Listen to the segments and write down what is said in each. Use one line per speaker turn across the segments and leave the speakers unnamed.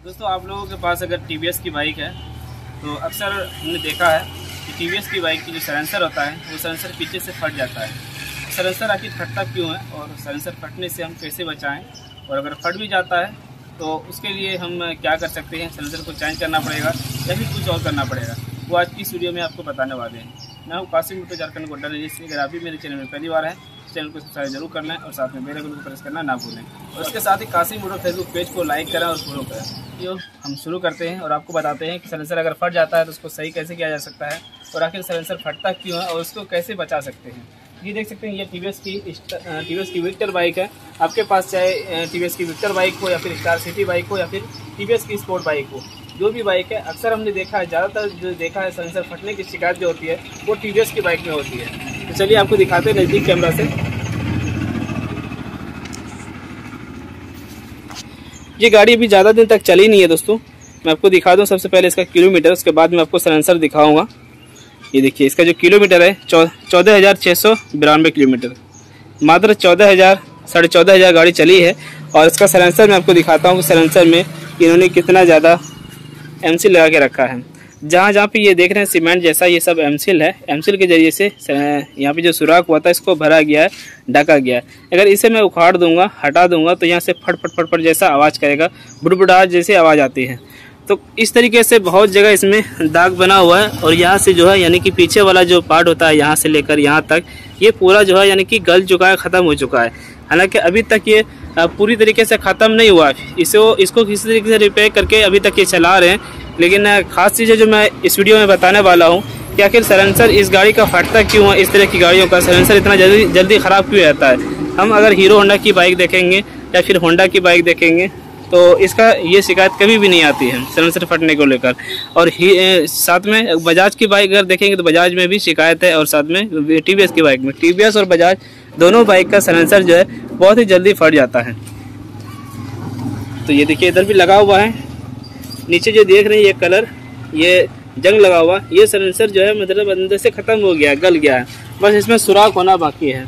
दोस्तों आप लोगों के पास अगर टीवीएस की बाइक है तो अक्सर हमने देखा है कि टीवीएस की बाइक की जो साइलेंसर होता है वो साइलेंसर पीछे से फट जाता है। साइलेंसर आखिर फटता क्यों है और साइलेंसर फटने से हम कैसे बचाएं, और अगर फट भी जाता है तो उसके लिए हम क्या कर सकते हैं, साइलेंसर को चेंज करना पड़ेगा या फिर कुछ और करना पड़ेगा, वो आज की इस वीडियो में आपको बताने वाले हैं। मैं हूँ कासिम मोटो झारखंड गोड्डा से। अगर आप भी मेरे चैनल में पहली बार है चैनल को सब्सक्राइब जरूर करना है और साथ में बेल आइकन को प्रेस करना ना भूलें, और उसके साथ ही कासिम मोटो फेसबुक पेज को लाइक करें और फॉलो करें। तो हम शुरू करते हैं और आपको बताते हैं कि साइलेंसर अगर फट जाता है तो उसको सही कैसे किया जा सकता है और आखिर साइलेंसर फटता क्यों है और उसको कैसे बचा सकते हैं। ये देख सकते हैं, ये टीवीएस की विक्टर बाइक है। आपके पास चाहे टीवीएस की विक्टर बाइक हो या फिर स्टार सिटी बाइक हो या फिर टीवीएस की स्पोर्ट बाइक हो, जो भी बाइक है, अक्सर हमने देखा है, ज़्यादातर जो देखा है साइलेंसर फटने की शिकायत जो होती है वो टीवीएस की बाइक में होती है। तो चलिए आपको दिखाते हैं नज़दीक कैमरा से। ये गाड़ी अभी ज़्यादा दिन तक चली नहीं है दोस्तों, मैं आपको दिखा दूं सबसे पहले इसका किलोमीटर, उसके बाद मैं आपको साइलेंसर दिखाऊंगा। ये देखिए इसका जो किलोमीटर है 14,692 किलोमीटर, मात्र 14,000 गाड़ी चली है। और इसका साइलेंसर मैं आपको दिखाता हूँ कि साइलेंसर में इन्होंने कितना ज़्यादा एमसील लगा के रखा है। जहाँ जहाँ पे ये देख रहे हैं सीमेंट जैसा, ये सब एमसील है। एमसील के जरिए से यहाँ पे जो सुराख हुआ था इसको भरा गया है, ढका गया है। अगर इसे मैं उखाड़ दूंगा, हटा दूंगा तो यहाँ से फट फट फट फट जैसा आवाज़ करेगा, बुड़बुड़ाहट जैसी आवाज़ आती है। तो इस तरीके से बहुत जगह इसमें दाग बना हुआ है। और यहाँ से जो है यानी कि पीछे वाला जो पार्ट होता है यहाँ से लेकर यहाँ तक ये पूरा जो है यानी कि गल चुका है, ख़त्म हो चुका है। हालांकि अभी तक ये पूरी तरीके से ख़त्म नहीं हुआ है। इसको किसी तरीके से रिपेयर करके अभी तक ये चला रहे हैं। लेकिन ख़ास चीज़ें जो मैं इस वीडियो में बताने वाला हूँ कि आखिर साइलेंसर इस गाड़ी का फटता क्यों है, इस तरह की गाड़ियों का साइलेंसर इतना जल्दी ख़राब क्यों रहता है। हम अगर हीरो होंडा की बाइक देखेंगे या फिर होंडा की बाइक देखेंगे तो इसका ये शिकायत कभी भी नहीं आती है साइलेंसर फटने को लेकर। और साथ में बजाज की बाइक अगर देखेंगे तो बजाज में भी शिकायत है, और साथ में टीवीएस की बाइक में, टीवीएस और बजाज दोनों बाइक का साइलेंसर जो है बहुत ही जल्दी फट जाता है। तो ये देखिए इधर भी लगा हुआ है, नीचे जो देख रहे हैं ये कलर, ये जंग लगा हुआ, ये साइलेंसर जो है मतलब अंदर से ख़त्म हो गया, गल गया है, बस इसमें सुराख होना बाकी है।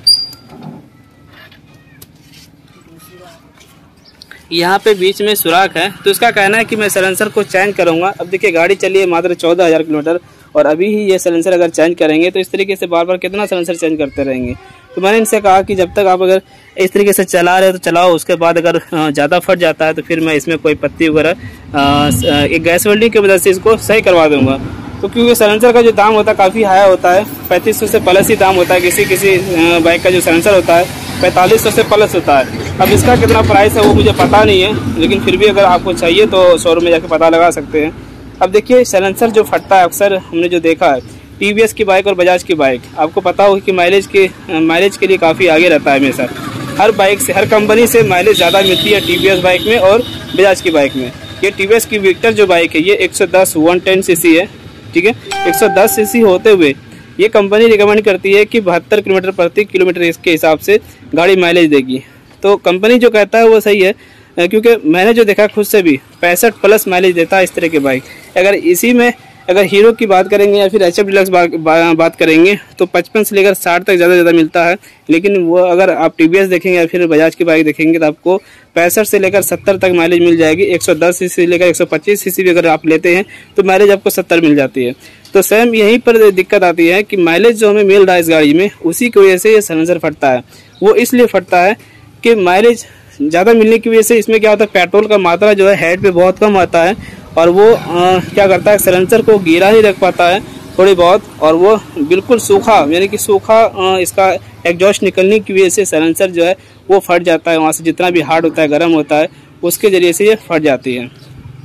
यहाँ पे बीच में सुराख है। तो इसका कहना है कि मैं साइलेंसर को चेंज करूँगा। अब देखिए गाड़ी चली है मात्र 14,000 किलोमीटर और अभी ही ये साइलेंसर अगर चेंज करेंगे तो इस तरीके से बार बार कितना साइलेंसर चेंज करते रहेंगे। तो मैंने इनसे कहा कि जब तक आप अगर इस तरीके से चला रहे हो तो चलाओ, उसके बाद अगर ज़्यादा फट जाता है तो फिर मैं इसमें कोई पत्ती वगैरह एक गैस वेल्डिंग की मदद से इसको सही करवा दूँगा। तो क्योंकि साइलेंसर का जो दाम होता है काफ़ी हाई होता है, 3500 से प्लस ही दाम होता है। किसी बाइक का जो साइलेंसर होता है 4500 से प्लस होता है। अब इसका कितना प्राइस है वो मुझे पता नहीं है, लेकिन फिर भी अगर आपको चाहिए तो शोरूम में जाके पता लगा सकते हैं। अब देखिए साइलेंसर जो फटता है अक्सर हमने जो देखा है टीवीएस की बाइक और बजाज की बाइक, आपको पता होगा कि माइलेज के लिए काफ़ी आगे रहता है हमेशा। हर बाइक से, हर कंपनी से माइलेज ज़्यादा मिलती है टीवीएस बाइक में और बजाज की बाइक में। ये टीवीएस की विक्टर जो बाइक है ये 110 सीसी है, ठीक है। 110 सीसी होते हुए ये कंपनी रिकमेंड करती है कि 72 किलोमीटर प्रति किलोमीटर इसके हिसाब से गाड़ी माइलेज देगी। तो कंपनी जो कहता है वो सही है, क्योंकि मैंने जो देखा खुद से भी 65 प्लस माइलेज देता है इस तरह के बाइक। अगर इसी में अगर हीरो की बात करेंगे या फिर HF डिलक्स बात करेंगे तो 55 से लेकर 60 तक ज़्यादा मिलता है। लेकिन वो अगर आप टीवीएस देखेंगे या फिर बजाज की बाइक देखेंगे तो आपको 65 से लेकर 70 तक माइलेज मिल जाएगी। 110 सीसी से लेकर 125 सीसी भी अगर आप लेते हैं तो माइलेज आपको 70 मिल जाती है। तो सेम यहीं पर दिक्कत आती है कि माइलेज जो हमें मिल रहा है इस गाड़ी में, उसी की वजह से ये साइलेंसर फटता है। वो इसलिए फटता है कि माइलेज ज़्यादा मिलने की वजह से इसमें क्या होता है, पेट्रोल का मात्रा जो है हेड पे बहुत कम आता है और वो क्या करता है, साइलेंसर को गीला नहीं रख पाता है थोड़ी बहुत, और वो बिल्कुल सूखा यानी कि सूखा इसका एग्जॉस्ट निकलने की वजह से साइलेंसर जो है वो फट जाता है। वहाँ से जितना भी हार्ड होता है, गर्म होता है, उसके ज़रिए से ये फट जाती है।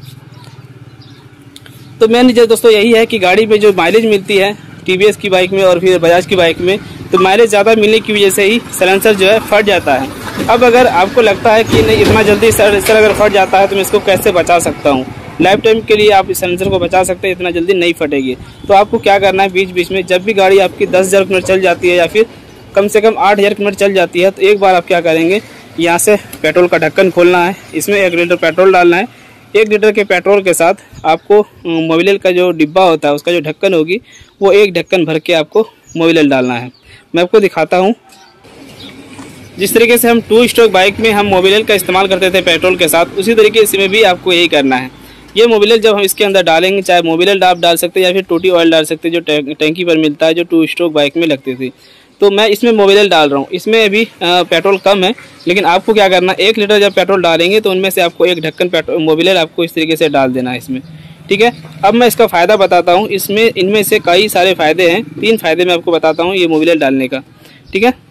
तो मेन जो दोस्तों यही है कि गाड़ी में जो माइलेज मिलती है टीवीएस की बाइक में और फिर बजाज की बाइक में, तो माइलेज ज़्यादा मिलने की वजह से ही साइलेंसर जो है फट जाता है। अब अगर आपको लगता है कि नहीं इतना जल्दी साइलेंसर अगर फट जाता है तो मैं इसको कैसे बचा सकता हूँ, लाइफ टाइम के लिए आप इस साइलेंसर को बचा सकते हैं, इतना जल्दी नहीं फटेगी। तो आपको क्या करना है, बीच बीच में जब भी गाड़ी आपकी 10,000 किलोमीटर चल जाती है या फिर कम से कम 8,000 किलोमीटर चल जाती है तो एक बार आप क्या करेंगे, यहाँ से पेट्रोल का ढक्कन खोलना है, इसमें 1 लीटर पेट्रोल डालना है। 1 लीटर के पेट्रोल के साथ आपको मोबिल का जो डिब्बा होता है उसका जो ढक्कन होगी वो एक ढक्कन भर के आपको मोबिल डालना है। मैं आपको दिखाता हूँ। जिस तरीके से हम 2 स्ट्रोक बाइक में हम मोबिल का इस्तेमाल करते थे पेट्रोल के साथ, उसी तरीके से इसमें भी आपको यही करना है। ये मोबिलिल जब हम इसके अंदर डालेंगे, चाहे मोबिलिल आप डाल सकते हैं या फिर टूटी ऑयल डाल सकते हैं, जो टैंकी पर मिलता है, जो 2 स्ट्रोक बाइक में लगती थी। तो मैं इसमें मोबिलिल डाल रहा हूँ। इसमें अभी पेट्रोल कम है, लेकिन आपको क्या करना है, 1 लीटर जब पेट्रोल डालेंगे तो उनमें से आपको 1 ढक्कन पेट्रोल मोबिलिल आपको इस तरीके से डाल देना है इसमें, ठीक है। अब मैं इसका फ़ायदा बताता हूँ। इसमें इनमें से कई सारे फ़ायदे हैं। 3 फ़ायदे मैं आपको बताता हूँ ये मोबिलिल डालने का, ठीक है।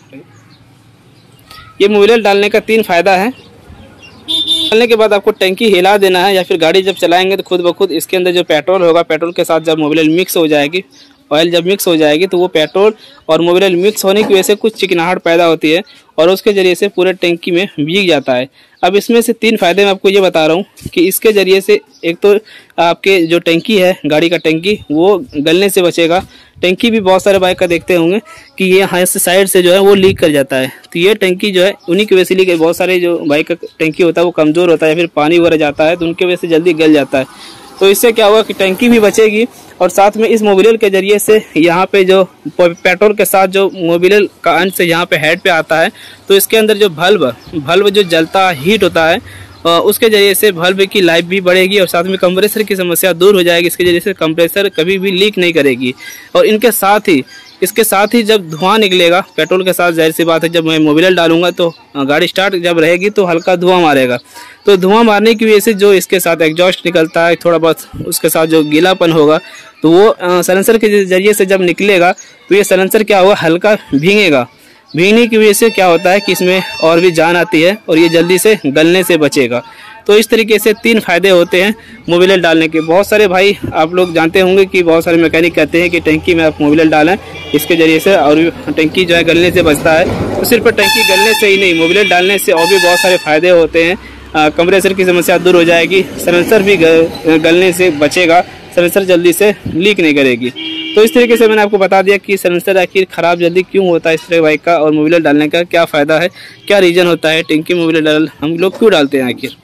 ये मोबिलिल डालने का 3 फ़ायदा है। डालने के बाद आपको टंकी हिला देना है, या फिर गाड़ी जब चलाएंगे तो खुद ब खुद इसके अंदर जो पेट्रोल होगा, पेट्रोल के साथ जब मोबिलिल मिक्स हो जाएगी, ऑयल जब मिक्स हो जाएगी, तो वो पेट्रोल और मोबिलिल मिक्स होने की वजह से कुछ चिकनाहट पैदा होती है और उसके ज़रिए से पूरे टंकी में भीग जाता है। अब इसमें से 3 फ़ायदे मैं आपको ये बता रहा हूँ कि इसके ज़रिए से एक तो आपके जो टंकी है, गाड़ी का टंकी, वो गलने से बचेगा। टंकी भी बहुत सारे बाइक का देखते होंगे कि ये यहाँ से साइड से जो है वो लीक कर जाता है, तो ये टंकी जो है उन्हीं की वजह से लीक है। बहुत सारे जो बाइक का टंकी होता है वो कमज़ोर होता है या फिर पानी वगैरह जाता है, तो उनकी वजह से जल्दी गल जाता है। तो इससे क्या होगा कि टंकी भी बचेगी और साथ में इस मोबिलिल के ज़रिए से यहाँ पे जो पेट्रोल के साथ जो मोबिलिल का अंश यहाँ पे हेड पे आता है, तो इसके अंदर जो बल्ब जो जलता हीट होता है, उसके ज़रिए से बल्ब की लाइफ भी बढ़ेगी और साथ में कंप्रेसर की समस्या दूर हो जाएगी। इसके ज़रिए से कंप्रेसर कभी भी लीक नहीं करेगी। और इसके साथ ही जब धुआं निकलेगा पेट्रोल के साथ, जाहिर सी बात है जब मैं मोबिलिल डालूंगा तो गाड़ी स्टार्ट जब रहेगी तो हल्का धुआं मारेगा। तो धुआं मारने की वजह से जो इसके साथ एग्जॉस्ट निकलता है, थोड़ा बहुत उसके साथ जो गीलापन होगा, तो वो सलेंसर के ज़रिए से जब निकलेगा तो ये सलेंसर क्या होगा, हल्का भीगेगा। भीगने की वजह से क्या होता है कि इसमें और भी जान आती है और ये जल्दी से गलने से बचेगा। तो इस तरीके से 3 फ़ायदे होते हैं मोबिलिल डालने के। बहुत सारे भाई आप लोग जानते होंगे कि बहुत सारे मैकेनिक कहते हैं कि टंकी में आप मोबिलिल डालें, इसके ज़रिए से और भी टंकी जो है गलने से बचता है। तो सिर्फ टंकी गलने से ही नहीं, मोबिलिल डालने से और भी बहुत सारे फ़ायदे होते हैं। कंप्रेसर की समस्या दूर हो जाएगी, सलेंसर भी गलने से बचेगा, सलेंसर जल्दी से लीक नहीं करेगी। तो इस तरीके से मैंने आपको बता दिया कि सलेंसर आखिर ख़राब जल्दी क्यों होता है इस तरह बाइक का, और मोबिलिल डालने का क्या फ़ायदा है, क्या रीज़न होता है, टंकी मोबिलिल हम लोग क्यों डालते हैं आखिर।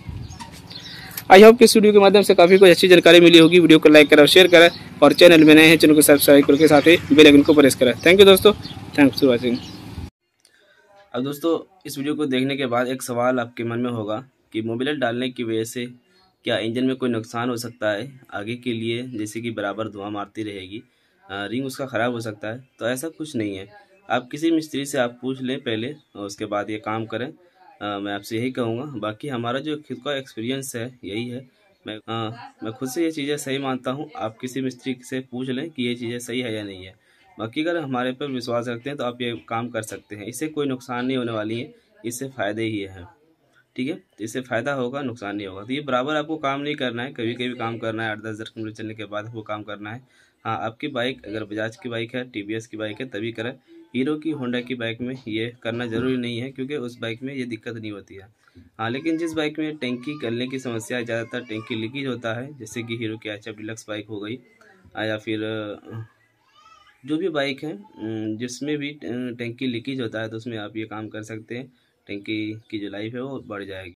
आई होप कि इस वीडियो के माध्यम से काफ़ी कुछ अच्छी जानकारी मिली होगी। वीडियो को लाइक करें और शेयर करें, और चैनल में नए हैं चैनल को सब्सक्राइब करके साथ ही बेल आइकन को प्रेस करें। थैंक यू दोस्तों, थैंक्स फॉर वॉचिंग। अब दोस्तों इस वीडियो को देखने के बाद एक सवाल आपके मन में होगा कि मोबिलिल डालने की वजह से क्या इंजन में कोई नुकसान हो सकता है आगे के लिए, जैसे कि बराबर धुआं मारती रहेगी, रिंग उसका ख़राब हो सकता है। तो ऐसा कुछ नहीं है। आप किसी मिस्त्री से आप पूछ लें पहले और उसके बाद ये काम करें। मैं आपसे यही कहूँगा। बाकी हमारा जो खुद का एक्सपीरियंस है यही है। मैं खुद से ये चीज़ें सही मानता हूँ। आप किसी मिस्त्री से पूछ लें कि ये चीज़ें सही है या नहीं है। बाकी अगर हमारे पर विश्वास रखते हैं तो आप ये काम कर सकते हैं। इससे कोई नुकसान नहीं होने वाली है, इससे फ़ायदे ही हैं, ठीक है। तो इससे फ़ायदा होगा, नुकसान नहीं होगा। तो ये बराबर आपको काम नहीं करना है, कभी कभी काम करना है, 8-10 हज़ार किलोमीटर चलने के बाद आपको काम करना है। हाँ, आपकी बाइक अगर बजाज की बाइक है, TVS की बाइक है तभी करें। हीरो की, होंडा की बाइक में ये करना ज़रूरी नहीं है, क्योंकि उस बाइक में ये दिक्कत नहीं होती है। हाँ, लेकिन जिस बाइक में टंकी गलने की समस्या, ज़्यादातर टंकी लीकेज होता है, जैसे कि हीरो की HF डीलक्स बाइक हो गई, या फिर जो भी बाइक है जिसमें भी टंकी लीकेज होता है, तो उसमें आप ये काम कर सकते हैं। टंकी की जो लाइफ है वो बढ़ जाएगी।